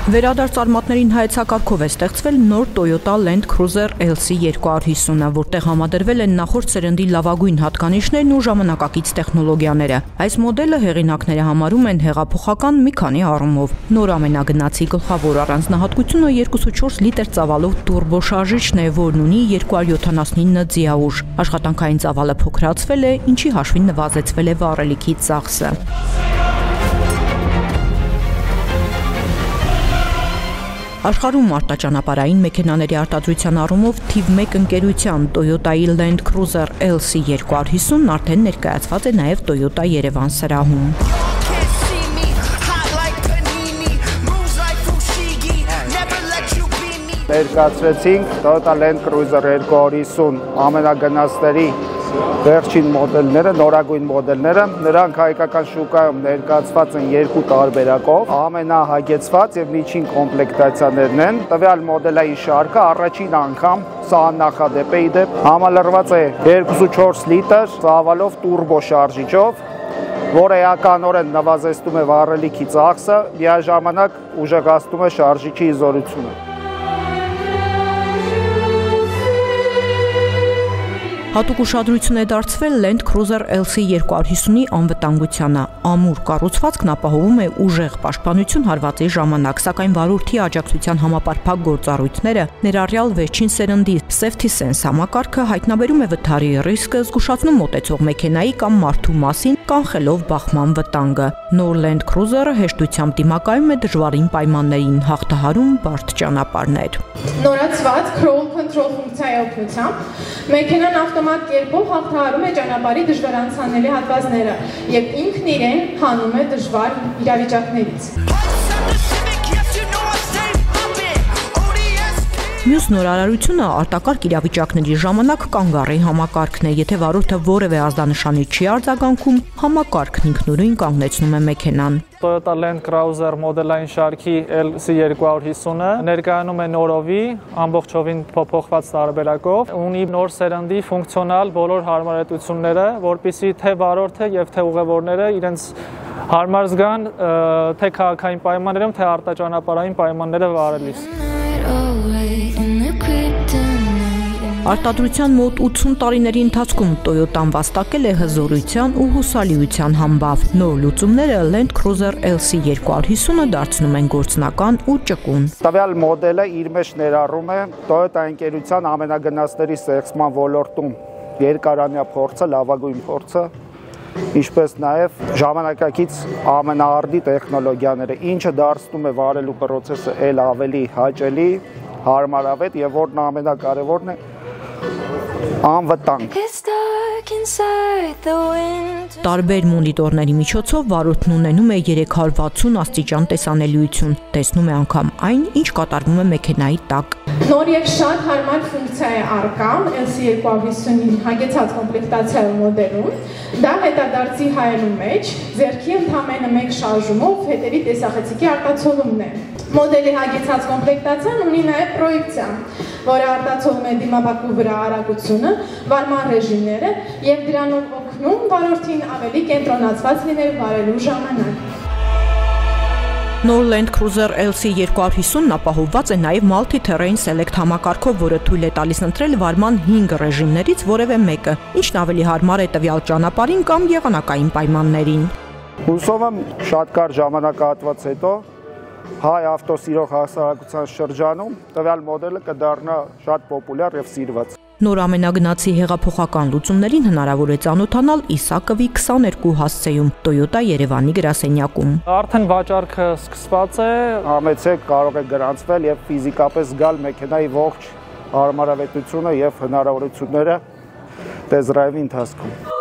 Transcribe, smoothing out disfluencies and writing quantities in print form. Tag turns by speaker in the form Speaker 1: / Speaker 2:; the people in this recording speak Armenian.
Speaker 1: Վերադարձ արմատներին հայեցակարգով է ստեղծվել նոր Toyota Land Cruiser LC 250-ը, որտեղ համադրվել են նախորդ սերնդի լավագույն հատկանիշներն ու ժամանակակից տեխնոլոգիաները։ Այս մոդելը հեղինակները համարում են հեղափոխական մի քանի առումով։ Նոր ամենագնացի գլխավոր առանձնահատկությունը 2.4 լիտր ծավալով տուրբո շարժիչն է, որն ունի 279 ձիաուժ։ Աշխատանքային ծավալը փոքրացվել է, ինչի հաշվին նվազեցվել է վառելիքի ծախսը։ Աշխարհում արտաճանապարհային մեքենաների արտադրության առումով թիվ 1 ընկերության Toyota-ի Land Cruiser LC 250-ն արդեն ներկայացված է նաև Toyota Երևան սրահում։
Speaker 2: Ներկայացրեցինք Toyota Land Cruiser 250 ամենագնացների վերջին մոդելները, նորագույն մոդելները, նրանք հայկական շուկայում ներկայացված են երկու տարբերակով, ամենահագեցված եւ միջին կոմպլեկտացիաներն են։ Տվյալ մոդելային շարքը առաջին անգամ սա նախադեպ է իդեպ համալրված է 2.4 լիտր ծավալով տուրբո շարժիչով, որը էականորեն նվազեցնում է վառելիքի ծախսը, միաժամանակ ուժեղացնում է շարժիչի զորությունը։
Speaker 1: Հատուկ ուշադրություն է դարձվել Land Cruiser LC 250-ի անվտանգությանը։ Ամուր կառուցվածքն ապահովում է ուժեղ պաշտպանություն հարվածի ժամանակ, սակայն վարորդի աջակցության համապարփակ գործառույթները, ներառյալ վերջին սերնդի Safety Sense համակարգը հայտնաբերում է վթարի ռիսկը, զգուշացնում մոտեցող մեքենայի կամ մարդու մասին, կանխելով բախման վտանգը։ Նոր Land Cruiser-ը հեշտությամբ դիմակայում է դժվարին պայմաններին, հաղթահարում բարդ ճանապարհներ։
Speaker 3: Նորացված Crawl Control ֆունկցիայի օգնությամբ մեքենան ավտոմատ կերպով հաղթահարում է ճանապարհի դժվարանցանելի հատվածները եւ ինքն իրեն հանում է դժվար իրավիճակներից։
Speaker 1: Մյուս նորարարությունը արտակարգ իրավիճակների ժամանակ կանգառի համակարգն է, եթե վարորդը որևէ ազդանշանի չի արձագանքում, համակարգն ինքնուրույն կանգնեցնում է մեքենան։
Speaker 4: Toyota Land Cruiser մոդելային շարքի LC 250-ը ներկայանում է նորովի, ամբողջովին փոփոխված տարբերակով, ունի նոր սերնդի ֆունկցիոնալ բոլոր հարմարեցությունները, որպեսզի թե վարորդը եւ թե ուղևորները իրենց հարմար զգան թե քաղաքային պայմաններում, թե արտաճանապարհային պայմանները վարելիս։
Speaker 1: Արտադրության մոտ 80 տարիների ընթացքում Toyota-ն վաստակել է հզորության ու հուսալիության համբավ։ Նոր լուծումները Land Cruiser LC 250-ը դարձնում են գործնական ու ճկուն։
Speaker 2: Տվյալ մոդելը իր մեջ ներառում է Toyota ընկերության ամենագնացների ստեղծման ոլորտում երկարամյա փորձը, լավագույն փորձը, ինչպես նաև ժամանակակից ամենաարդի տեխնոլոգիաները, ինչը դարձնում է վարելու process-ը ել ավելի հաճելի, հարմարավետ եւ որն ամենակարևորն է անվտանգ։
Speaker 1: Տարբեր մոնիտորների միջոցով վարորդն ունենում է 360 աստիճան տեսանելիություն, տեսնում է անգամ այն, ինչ կատարվում է մեքենայի տակ։
Speaker 3: Նոր եւ շատ հարմար ֆունկցիա է առկա LC 250-ի հագեցած կոմպլեկտացիայի մոդելում։ Դա հետադարձի հայելու մեջ ձեռքի ընդամենը մեկ շարժումով հետևի տեսախցիկի արտացոլումն է։ Մոդելի հագեցած կոմպլեկտացիան ունի նաև պրոյեկցիա, որը արտացոլում է դիմապակու վրա արագությունը, վարման ռեժիմները եւ դրանով օգնում վարորդին ավելի կենտրոնացված լինել վարելու ժամանակ։
Speaker 1: Նոր Land Cruiser LC 250-ն ապահովված է նաև Multi-Terrain Select համակարգով, որը թույլ է տալիս ընտրել վարման 5 ռեժիմներից որևէ մեկը, ինչն ավելի հարմար է տվյալ ճանապարհին կամ եղանակային պայմաններին։
Speaker 2: Հուսով եմ շատ կարճ ժամանակահատված հետո հայ ավտոսիրող հասարակության շրջանում տվյալ մոդելը կդառնա շատ պոպուլյար եւ սիրված։
Speaker 1: Նոր ամենագնացի հեղափոխական լուծումներին հնարավոր է ծանոթանալ Իսակովի 22 հասցեում Toyota Երևանի գրասենյակում։
Speaker 4: Արդեն վաճառքը սկսված է,
Speaker 2: Համեցեք, կարող եք գրանցվել եւ ֆիզիկապես զգալ մեքենայի ողջ հարմարավետությունը եւ հնարավորությունները test drive-ի ընթացքում։